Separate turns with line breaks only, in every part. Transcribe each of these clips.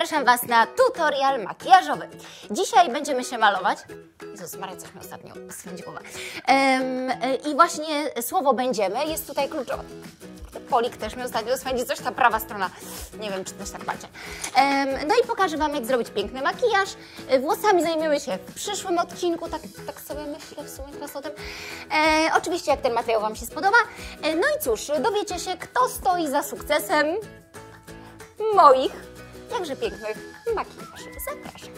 Zapraszam Was na tutorial makijażowy. Dzisiaj będziemy się malować. Jezus Maria, coś mi ostatnio swędzi głowę. I właśnie słowo będziemy jest tutaj kluczowe. Polik też mi ostatnio swędzi, coś ta prawa strona. Nie wiem, czy też tak macie. No i pokażę Wam, jak zrobić piękny makijaż. Włosami zajmiemy się w przyszłym odcinku, tak sobie myślę w sumie teraz o tym. Oczywiście, jak ten materiał Wam się spodoba. No i cóż, dowiecie się, kto stoi za sukcesem moich jakże pięknych makijaży. Zapraszam.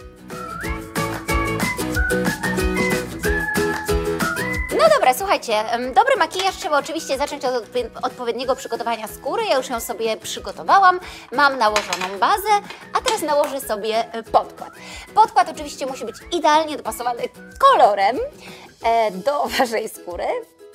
No dobra, słuchajcie, dobry makijaż trzeba oczywiście zacząć od odpowiedniego przygotowania skóry. Ja już ją sobie przygotowałam, mam nałożoną bazę, a teraz nałożę sobie podkład. Podkład oczywiście musi być idealnie dopasowany kolorem do Waszej skóry.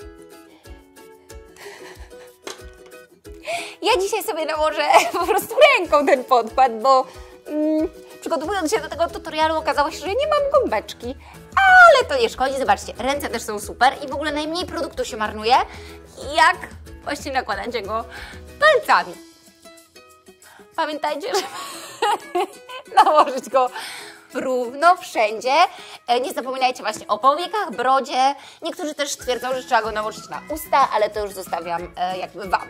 Ja dzisiaj sobie nałożę po prostu ręką ten podkład, bo przygotowując się do tego tutorialu okazało się, że nie mam gąbeczki. Ale to nie szkodzi, zobaczcie, ręce też są super i w ogóle najmniej produktu się marnuje, jak właśnie nakładacie go palcami. Pamiętajcie, żeby nałożyć go równo wszędzie. Nie zapominajcie właśnie o powiekach, brodzie. Niektórzy też twierdzą, że trzeba go nałożyć na usta, ale to już zostawiam jakby Wam.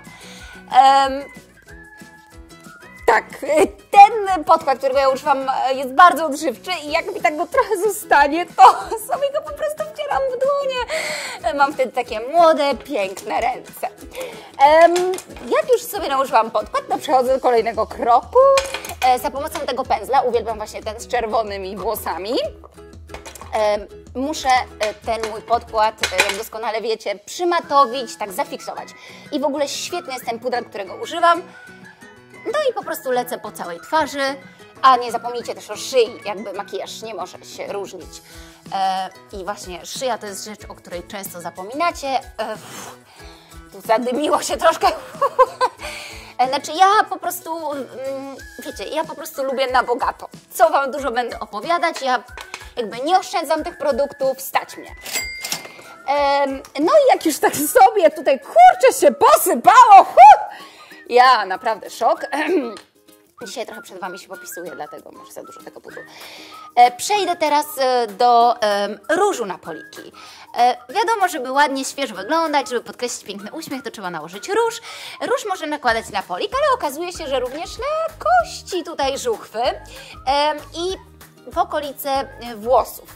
Tak, ten podkład, którego ja używam, jest bardzo odżywczy i jak mi tak go trochę zostanie, to sobie go po prostu wcieram w dłonie. Mam wtedy takie młode, piękne ręce. Jak już sobie nałożyłam podkład, to przechodzę do kolejnego kroku. Za pomocą tego pędzla, uwielbiam właśnie ten z czerwonymi włosami, muszę ten mój podkład, jak doskonale wiecie, przymatowić, tak zafiksować. I w ogóle świetny jest ten pudel, którego używam. No i po prostu lecę po całej twarzy, a nie zapomnijcie też o szyi, jakby makijaż nie może się różnić. I właśnie szyja to jest rzecz, o której często zapominacie. Tu zadymiło się troszkę. Znaczy ja po prostu, wiecie, ja po prostu lubię na bogato. Co Wam dużo będę opowiadać, ja jakby nie oszczędzam tych produktów, stać mnie. No i jak już tak sobie tutaj, kurczę, się posypało, ja naprawdę szok. Dzisiaj trochę przed Wami się popisuję, dlatego może za dużo tego pudru. Przejdę teraz do różu na poliki. Wiadomo, żeby ładnie, świeżo wyglądać, żeby podkreślić piękny uśmiech, to trzeba nałożyć róż. Róż może nakładać na polik, ale okazuje się, że również na kości tutaj żuchwy i w okolice włosów.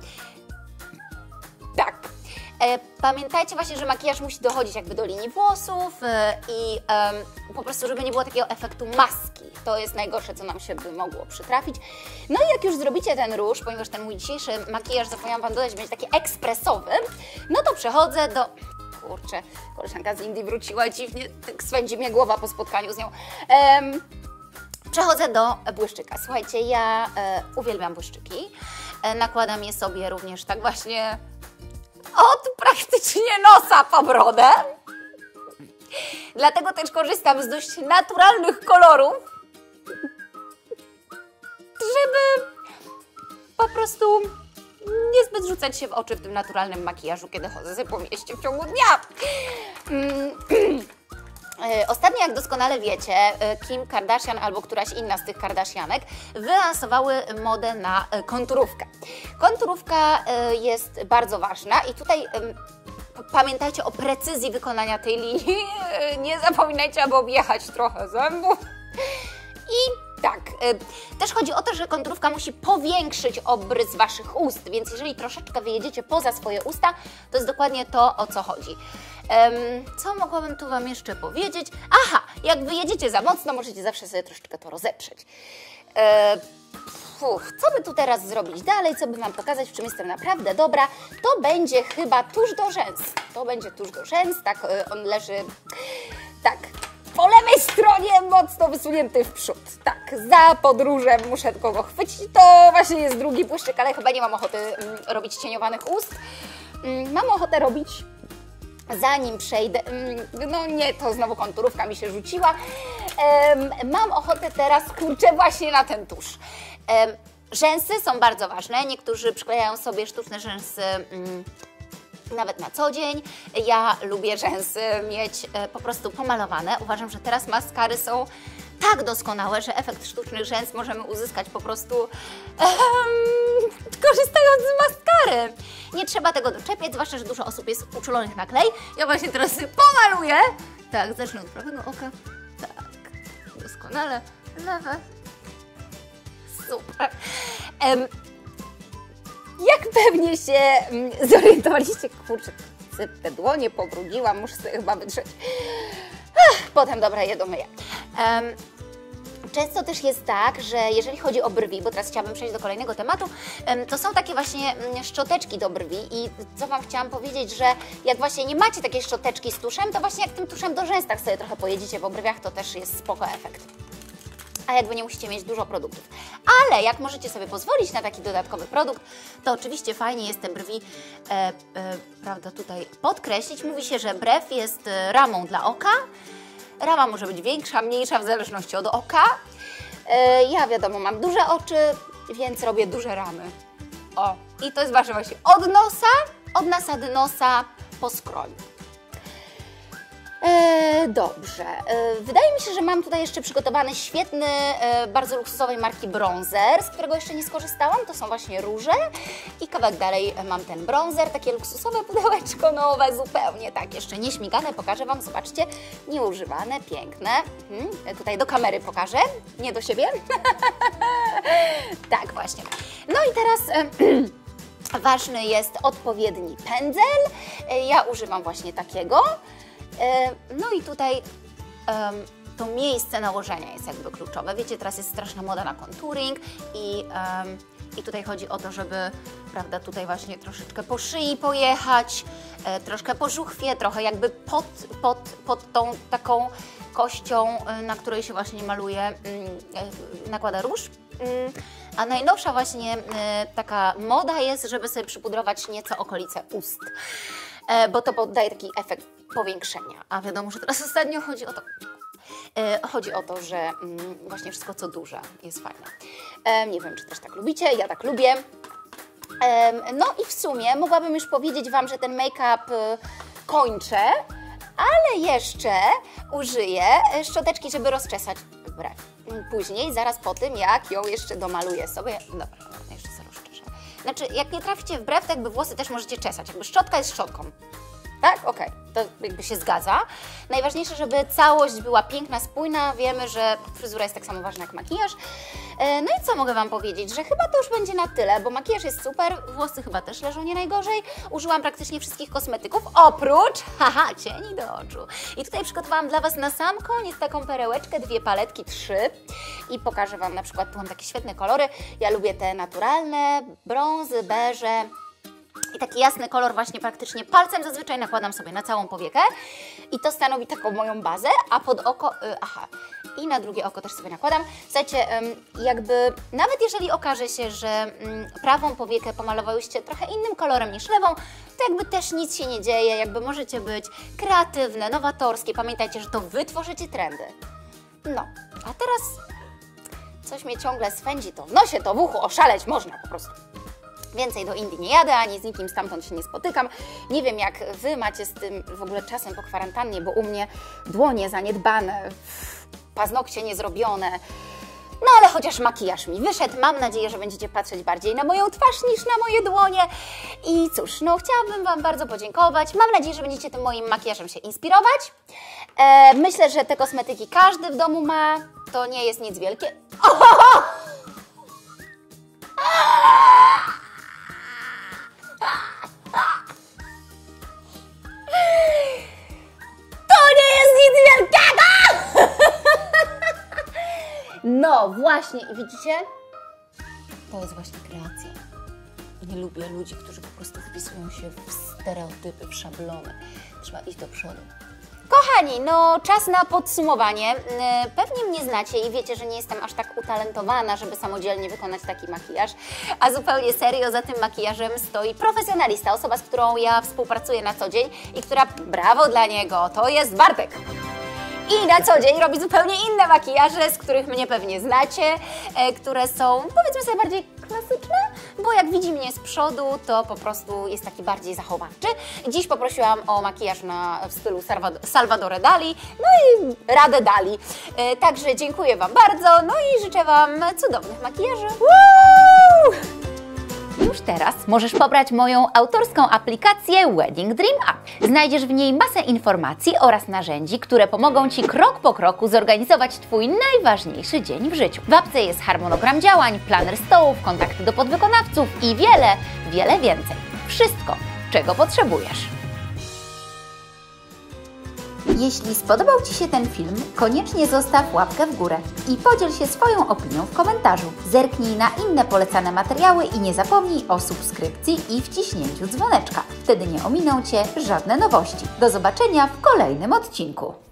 Tak. Pamiętajcie właśnie, że makijaż musi dochodzić jakby do linii włosów i po prostu, żeby nie było takiego efektu maski. To jest najgorsze, co nam się by mogło przytrafić. No i jak już zrobicie ten róż, ponieważ ten mój dzisiejszy makijaż, zapomniałam Wam dodać, będzie taki ekspresowy, no to przechodzę do... Kurczę, koleżanka z Indii wróciła dziwnie, tak swędzi mnie głowa po spotkaniu z nią. Przechodzę do błyszczyka. Słuchajcie, ja uwielbiam błyszczyki. Nakładam je sobie również tak właśnie od praktycznie nosa po brodę. Dlatego też korzystam z dość naturalnych kolorów, żeby po prostu niezbyt rzucać się w oczy w tym naturalnym makijażu, kiedy chodzę sobie po mieście w ciągu dnia. Ostatnio, jak doskonale wiecie, Kim Kardashian albo któraś inna z tych Kardashianek wylansowały modę na konturówkę. Konturówka jest bardzo ważna i tutaj pamiętajcie o precyzji wykonania tej linii. Nie zapominajcie, aby objechać trochę zębów. I tak, też chodzi o to, że konturówka musi powiększyć obrys Waszych ust, więc jeżeli troszeczkę wyjedziecie poza swoje usta, to jest dokładnie to, o co chodzi. Co mogłabym tu Wam jeszcze powiedzieć? Aha, jak wyjedziecie za mocno, możecie zawsze sobie troszeczkę to rozeprzeć. Co by tu teraz zrobić dalej, co by Wam pokazać, w czym jestem naprawdę dobra, to będzie chyba tusz do rzęs. To będzie tusz do rzęs, tak, on leży, tak, po lewej stronie mocno wysunięty w przód. Tak, za podróżem muszę tylko go chwycić. To właśnie jest drugi błyszczyk, ale chyba nie mam ochoty robić cieniowanych ust. Mam ochotę robić, zanim przejdę, no nie, to znowu konturówka mi się rzuciła. Mam ochotę teraz, kurczę, właśnie na ten tusz. Rzęsy są bardzo ważne. Niektórzy przyklejają sobie sztuczne rzęsy nawet na co dzień. Ja lubię rzęsy mieć po prostu pomalowane. Uważam, że teraz maskary są tak doskonałe, że efekt sztucznych rzęs możemy uzyskać po prostu korzystając z maskary. Nie trzeba tego doczepiać, zwłaszcza, że dużo osób jest uczulonych na klej. Ja właśnie teraz pomaluję. Tak, zacznę od prawego oka. Tak, doskonale. Lewe. Super. Jak pewnie się zorientowaliście, kurczę, te dłonie pobrudziłam, muszę sobie chyba wytrzeć. Potem, dobra, je domyję. Często też jest tak, że jeżeli chodzi o brwi, bo teraz chciałabym przejść do kolejnego tematu, to są takie właśnie szczoteczki do brwi i co Wam chciałam powiedzieć, że jak właśnie nie macie takiej szczoteczki z tuszem, to właśnie jak tym tuszem do rzęs tak sobie trochę pojedziecie po brwiach, to też jest spoko efekt. A jakby nie musicie mieć dużo produktów. Ale jak możecie sobie pozwolić na taki dodatkowy produkt, to oczywiście fajnie jest te brwi, prawda, tutaj podkreślić. Mówi się, że brew jest ramą dla oka. Rama może być większa, mniejsza w zależności od oka. Ja wiadomo, mam duże oczy, więc robię duże ramy. O, i to jest właśnie od nasady nosa po skroń. Dobrze. Wydaje mi się, że mam tutaj jeszcze przygotowany świetny, bardzo luksusowej marki bronzer, z którego jeszcze nie skorzystałam. To są właśnie róże. I kawałek dalej mam ten bronzer, takie luksusowe pudełeczko nowe, zupełnie tak, jeszcze nie śmigane. Pokażę Wam, zobaczcie, nieużywane, piękne. Tutaj do kamery pokażę, nie do siebie. Tak, właśnie. No i teraz... ważny jest odpowiedni pędzel. Ja używam właśnie takiego. No i tutaj to miejsce nałożenia jest jakby kluczowe. Wiecie, teraz jest straszna moda na contouring i tutaj chodzi o to, żeby, prawda, tutaj właśnie troszeczkę po szyi pojechać, troszkę po żuchwie, trochę jakby pod tą taką kością, na której się właśnie maluje, nakłada róż. A najnowsza właśnie taka moda jest, żeby sobie przypudrować nieco okolice ust, bo to poddaje taki efekt powiększenia. A wiadomo, że teraz ostatnio chodzi o to, że właśnie wszystko co duże jest fajne. Nie wiem, czy też tak lubicie, ja tak lubię. No i w sumie mogłabym już powiedzieć Wam, że ten make-up kończę, ale jeszcze użyję szczoteczki, żeby rozczesać brew. Później, zaraz po tym, jak ją jeszcze domaluję sobie. Dobra, jeszcze sobie rozczeszę. Znaczy, jak nie traficie w brew, to jakby włosy też możecie czesać. Jakby szczotka jest szczotką. Tak? Okej. To jakby się zgadza. Najważniejsze, żeby całość była piękna, spójna. Wiemy, że fryzura jest tak samo ważna jak makijaż. No i co mogę Wam powiedzieć? Że chyba to już będzie na tyle, bo makijaż jest super, włosy chyba też leżą nie najgorzej. Użyłam praktycznie wszystkich kosmetyków, oprócz, cieni do oczu. I tutaj przygotowałam dla Was na sam koniec taką perełeczkę, 2 paletki, 3. I pokażę Wam na przykład, tu mam takie świetne kolory. Ja lubię te naturalne, brązy, beże. I taki jasny kolor właśnie praktycznie palcem zazwyczaj nakładam sobie na całą powiekę i to stanowi taką moją bazę, a pod oko, i na drugie oko też sobie nakładam. Słuchajcie, jakby nawet jeżeli okaże się, że prawą powiekę pomalowałyście trochę innym kolorem niż lewą, to jakby też nic się nie dzieje, jakby możecie być kreatywne, nowatorskie. Pamiętajcie, że to Wy tworzycie trendy. No, a teraz coś mnie ciągle swędzi, to w nosie, to w uchu, oszaleć można po prostu. Więcej do Indii nie jadę, ani z nikim stamtąd się nie spotykam. Nie wiem, jak Wy macie z tym w ogóle czasem po kwarantannie, bo u mnie dłonie zaniedbane, paznokcie niezrobione. No ale chociaż makijaż mi wyszedł. Mam nadzieję, że będziecie patrzeć bardziej na moją twarz niż na moje dłonie. I cóż, no chciałabym Wam bardzo podziękować. Mam nadzieję, że będziecie tym moim makijażem się inspirować. Myślę, że te kosmetyki każdy w domu ma. To nie jest nic wielkie. No właśnie, i widzicie? To jest właśnie kreacja. Nie lubię ludzi, którzy po prostu wpisują się w stereotypy, w szablony. Trzeba iść do przodu. Kochani, no czas na podsumowanie. Pewnie mnie znacie i wiecie, że nie jestem aż tak utalentowana, żeby samodzielnie wykonać taki makijaż, a zupełnie serio za tym makijażem stoi profesjonalista, osoba, z którą ja współpracuję na co dzień i która, brawo dla niego, to jest Bartek. I na co dzień robi zupełnie inne makijaże, z których mnie pewnie znacie, które są, powiedzmy sobie, bardziej klasyczne, bo jak widzi mnie z przodu, to po prostu jest taki bardziej zachowawczy. Dziś poprosiłam o makijaż w stylu Salvador Dali, no i radę dali. Także dziękuję Wam bardzo, no i życzę Wam cudownych makijaży. Woo! Już teraz możesz pobrać moją autorską aplikację Wedding Dream App. Znajdziesz w niej masę informacji oraz narzędzi, które pomogą Ci krok po kroku zorganizować Twój najważniejszy dzień w życiu. W apce jest harmonogram działań, planer stołów, kontakty do podwykonawców i wiele, wiele więcej. Wszystko, czego potrzebujesz. Jeśli spodobał Ci się ten film, koniecznie zostaw łapkę w górę i podziel się swoją opinią w komentarzu. Zerknij na inne polecane materiały i nie zapomnij o subskrypcji i wciśnięciu dzwoneczka. Wtedy nie ominą Cię żadne nowości. Do zobaczenia w kolejnym odcinku.